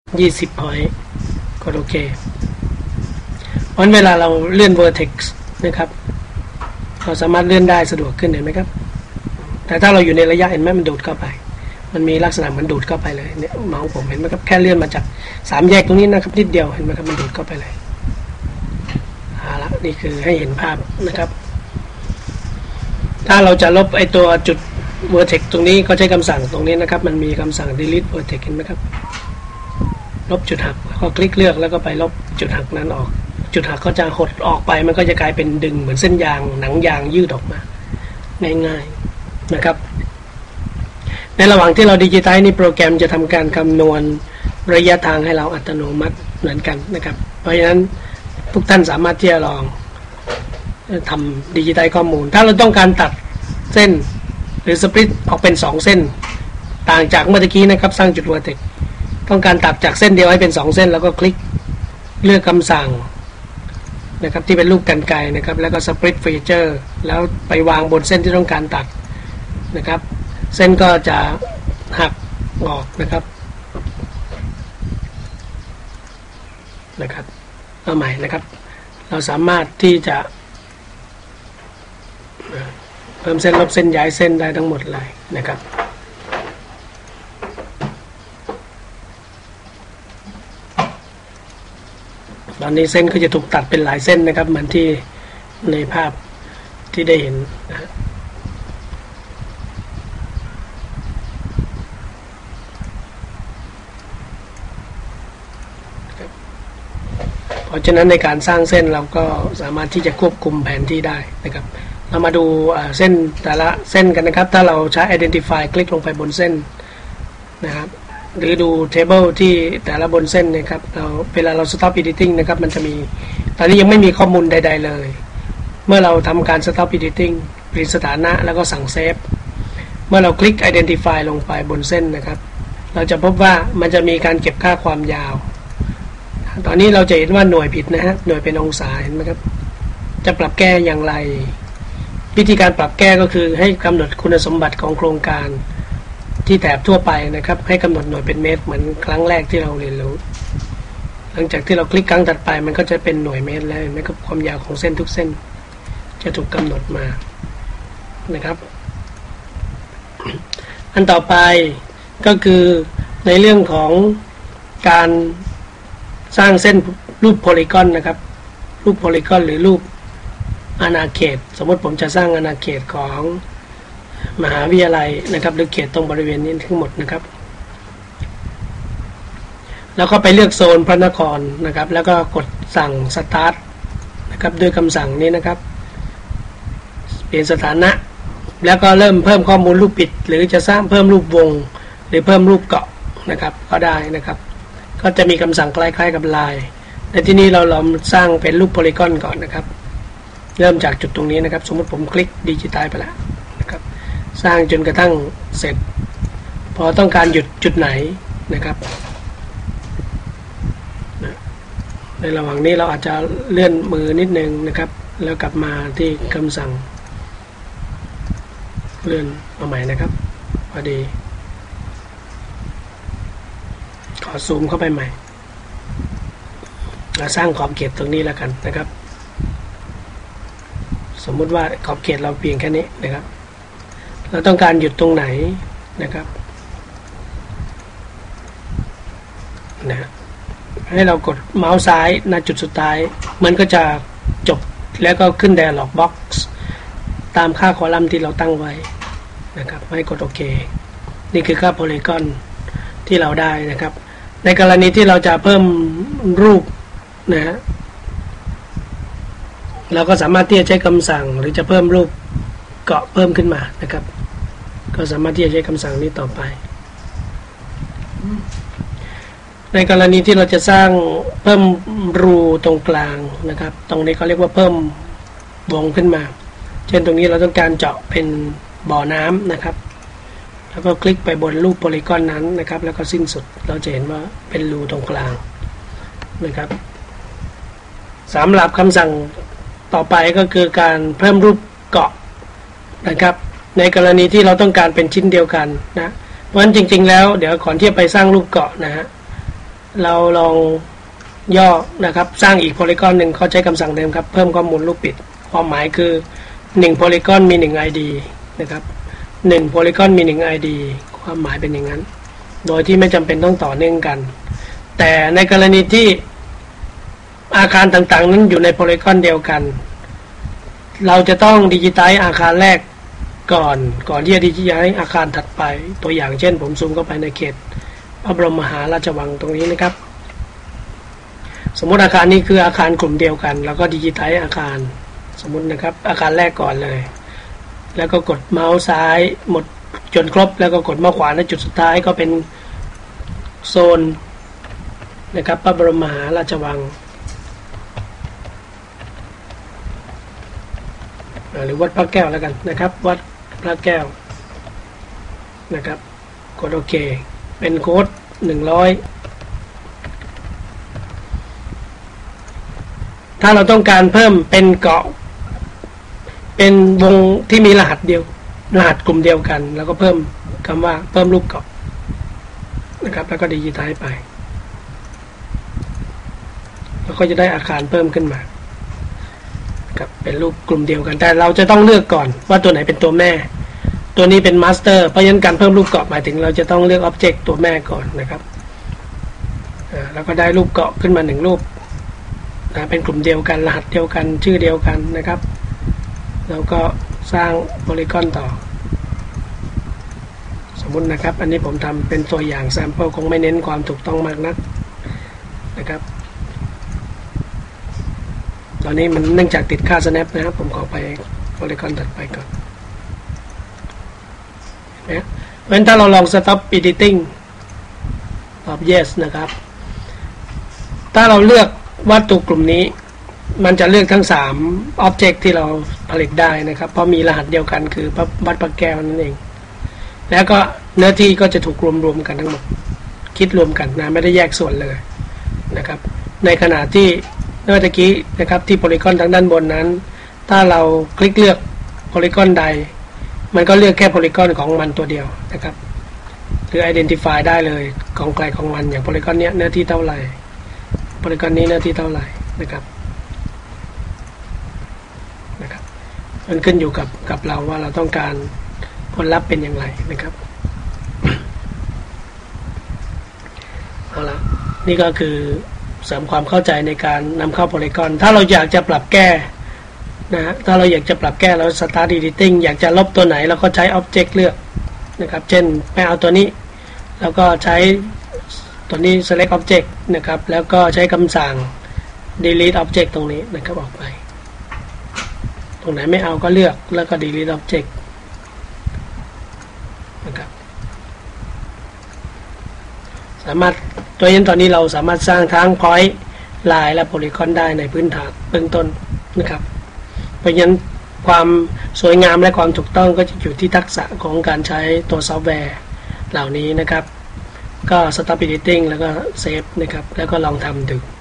20 point กดโอเคเพราะเวลาเราเลื่อน vertex นะครับเราสามารถเลื่อนได้สะดวกขึ้นเห็นไหมครับแต่ถ้าเราอยู่ในระยะเห็นไหมมันดูดเข้าไปมันมีลักษณะเหมือนดูดเข้าไปเลยเนี่ยเมาส์ผมเห็นไหมครับแค่เลื่อนมาจาก3แยกตรงนี้นะครับนิดเดียวเห็นไหมครับมันดูดเข้าไปเลยละนี่คือให้เห็นภาพนะครับถ้าเราจะลบไอตัวจุด vertex ตรงนี้ก็ใช้คำสั่งตรงนี้นะครับมันมีคำสั่ง delete vertex เห็นไหมครับลบจุดหักก็คลิกเลือกแล้วก็ไปลบจุดหักนั้นออกจุดหักก็จะหดออกไปมันก็จะกลายเป็นดึงเหมือนเส้นยางหนังยางยืดออกมาง่ายๆนะครับในระหว่างที่เราดิจิไทซ์นี่โปรแกรมจะทำการคำนวณระยะทางให้เราอัตโนมัติเหมือนกันนะครับเพราะฉะนั้นทุกท่านสามารถที่จะลองทำดิจิไทซ์ข้อมูลถ้าเราต้องการตัดเส้นหรือสปลิตออกเป็น2เส้นต่างจากเมื่อกี้นะครับสร้างจุด vertex ต้องการตัดจากเส้นเดียวให้เป็น2เส้นแล้วก็คลิกเลือกคำสั่งนะครับที่เป็นรูปกรรไกรนะครับแล้วก็ split feature แล้วไปวางบนเส้นที่ต้องการตัดนะครับเส้นก็จะหักออกนะครับเอาใหม่นะครับเราสามารถที่จะเพิ่มเส้นลบเส้นย้ายเส้นได้ทั้งหมดเลยนะครับตอนนี้เส้นก็จะถูกตัดเป็นหลายเส้นนะครับเหมือนที่ในภาพที่ได้เห็นนะเพราะฉะนั้นในการสร้างเส้นเราก็สามารถที่จะควบคุมแผนที่ได้นะครับเรามาดูเส้นแต่ละเส้นกันนะครับถ้าเราใช้ identify คลิกลงไปบนเส้นนะครับหรือดู table ที่แต่ละบนเส้นนะครับเวลาเรา stop editing นะครับมันจะมีตอนนี้ยังไม่มีข้อมูลใดๆเลยเมื่อเราทำการ stop editing เปลี่ยนสถานะแล้วก็สั่ง save เมื่อเราคลิก identify ลงไปบนเส้นนะครับเราจะพบว่ามันจะมีการเก็บค่าความยาวตอนนี้เราจะเห็นว่าหน่วยผิดนะฮะหน่วยเป็นองศาเห็นไหมครับจะปรับแก้อย่างไรวิธีการปรับแก้ก็คือให้กำหนดคุณสมบัติของโครงการที่แถบทั่วไปนะครับให้กำหนดหน่วยเป็นเมตรเหมือนครั้งแรกที่เราเรียนรู้หลังจากที่เราคลิกครั้งถัดไปมันก็จะเป็นหน่วยเมตรแล้วนะครับความยาวของเส้นทุกเส้นจะถูกกำหนดมานะครับอันต่อไปก็คือในเรื่องของการสร้างเส้นรูปโพลีกอนนะครับรูปโพลีกอนหรือรูปอาณาเขตสมมติผมจะสร้างอาณาเขตของมหาวิทยาลัยนะครับหรือเขตตรงบริเวณนี้ทั้งหมดนะครับแล้วก็ไปเลือกโซนพระนครนะครับแล้วก็กดสั่ง start นะครับด้วยคำสั่งนี้นะครับเปลี่ยนสถานะแล้วก็เริ่มเพิ่มข้อมูลรูปปิดหรือจะสร้างเพิ่มรูปวงหรือเพิ่มรูปเกาะนะครับก็ได้นะครับก็จะมีคำสั่งคล้ายๆกับลายในที่นี้เราลองสร้างเป็นรูปโพลีกอนก่อนนะครับเริ่มจากจุดตรงนี้นะครับสมมติผมคลิกดิจิไทซ์ไปแล้วนะครับสร้างจนกระทั่งเสร็จพอต้องการหยุดจุดไหนนะครับในระหว่างนี้เราอาจจะเลื่อนมือนิดนึงนะครับแล้วกลับมาที่คำสั่งเลื่อนเอาใหม่นะครับพอดีขอซูมเข้าไปใหม่แล้วสร้างขอบเขตตรงนี้แล้วกันนะครับสมมุติว่าขอบเขตเราเพียงแค่นี้นะครับเราต้องการหยุดตรงไหนนะครับนะให้เรากดเมาส์ซ้ายณจุดสุดท้ายมันก็จะจบแล้วก็ขึ้น dialog box ตามค่าคอลัมน์ที่เราตั้งไว้นะครับให้กดโอเคนี่คือค่าโพลีกอนที่เราได้นะครับในกรณีที่เราจะเพิ่มรูปนะฮะเราก็สามารถที่จะใช้คำสั่งหรือจะเพิ่มรูปเกาะเพิ่มขึ้นมานะครับก็สามารถที่จะใช้คำสั่งนี้ต่อไปในกรณีที่เราจะสร้างเพิ่มรูตรงกลางนะครับตรงนี้เขาเรียกว่าเพิ่มวงขึ้นมาเช่นตรงนี้เราต้องการเจาะเป็นบ่อน้ำนะครับแล้วก็คลิกไปบนรูปโพลีกอนนั้นนะครับแล้วก็สิ้นสุดเราจะเห็นว่าเป็นรูตรงกลางนะครับสำหรับคำสั่งต่อไปก็คือการเพิ่มรูปเกาะนะครับในกรณีที่เราต้องการเป็นชิ้นเดียวกันนะเพราะฉะนั้นจริงๆแล้วเดี๋ยวก่อนที่จะไปสร้างรูปเกาะนะฮะเราลองย่อนะครับสร้างอีกโพลีกอนหนึ่งเขาใช้คำสั่งเดิมครับเพิ่มข้อมูลลูกปิดความหมายคือ1โพลีกอนมี1 ID นะครับ1โพลีกอนมี1 ID ความหมายเป็นอย่างนั้นโดยที่ไม่จำเป็นต้องต่อเนื่องกันแต่ในกรณีที่อาคารต่างๆนั้นอยู่ในโพลีกอนเดียวกันเราจะต้องดิจิไทซ์อาคารแรกก่อนที่จะดิจิไทซ์อาคารถัดไปตัวอย่างเช่นผมซูมเข้าไปในเขตพระบรมมหาราชวังตรงนี้นะครับสมมติอาคารนี้คืออาคารกลุ่มเดียวกันแล้วก็ดิจิไทซ์อาคารสมมตินะครับอาคารแรกก่อนเลยแล้วก็กดเมาส์ซ้ายหมดจนครบแล้วก็กดเมาส์ขวาในจุดสุดท้ายก็เป็นโซนนะครับพระบรมมหาราชวังหรือวัดพระแก้วแล้วกันนะครับวัดพระแก้วนะครับกดโอเคเป็นโค้ด100ถ้าเราต้องการเพิ่มเป็นเกาะเป็นวงที่มีรหัสเดียวรหัสกลุ่มเดียวกันแล้วก็เพิ่มคำว่าเพิ่มรูปเกาะนะครับแล้วก็ดิจิไทซ์ไปแล้วก็จะได้อาคารเพิ่มขึ้นมาครับเป็นรูปกลุ่มเดียวกันแต่เราจะต้องเลือกก่อนว่าตัวไหนเป็นตัวแม่ตัวนี้เป็นมาสเตอร์เพราะฉะนั้นการเพิ่มรูปเกาะหมายถึงเราจะต้องเลือกอ็อบเจกต์ตัวแม่ก่อนนะครับแล้วก็ได้รูปเกาะขึ้นมา1รูปนะเป็นกลุ่มเดียวกันรหัสเดียวกันชื่อเดียวกันนะครับแล้วก็สร้างโพลีกอนต่อสมมุตินะครับอันนี้ผมทำเป็นตัวอย่างแซมเปิลคงไม่เน้นความถูกต้องมากนักนะครับตอนนี้มันเนื่องจากติดค่า snap นะครับผมขอไปโพลีกอนถัดไปก่อนนะเพราะฉะนั้นถ้าเราลอง stop editing ตอบ yes นะครับถ้าเราเลือกวัตถุกลุ่มนี้มันจะเลือกทั้ง3 object ที่เราผลิตได้นะครับเพราะมีรหัสเดียวกันคือวัดพระแก้วนั่นเองแล้วก็เนื้อที่ก็จะถูกรวมกันทั้งหมดคิดรวมกันนะไม่ได้แยกส่วนเลยนะครับในขณะที่เมื่อกี้นะครับที่โพลีกอนทางด้านบนนั้นถ้าเราคลิกเลือกโพลีกอนใดมันก็เลือกแค่โพลีกอนของมันตัวเดียวนะครับหรือ identify ได้เลยของใครของมันอย่างโพลีกอนเนี้ยเนื้อที่เท่าไหร่โพลีกอนนี้เนื้อที่เท่าไหร่นะครับมันขึ้นอยู่กับเราว่าเราต้องการผลลัพธ์เป็นอย่างไรนะครับเอาละนี่ก็คือเสริมความเข้าใจในการนำเข้าโพลีกอนถ้าเราอยากจะปรับแก้นะฮะถ้าเราอยากจะปรับแก้เรา start editing อยากจะลบตัวไหนเราก็ใช้ object เลือกนะครับเช่นไม่เอาตัวนี้แล้วก็ใช้ตัวนี้ select object นะครับแล้วก็ใช้คำสั่ง delete object ตรงนี้นะครับออกไปตรงไหนไม่เอาก็เลือกแล้วก็ delete object นะครับสามารถตัวนี้ตอนนี้เราสามารถสร้างทั้ง point line และ polygon ได้ในพื้นฐานเบื้องต้นนะครับเพราะฉะนั้นความสวยงามและความถูกต้องก็จะอยู่ที่ทักษะของการใช้ตัวซอฟต์แวร์เหล่านี้นะครับก็ stop editing แล้วก็ save นะครับแล้วก็ลองทำดู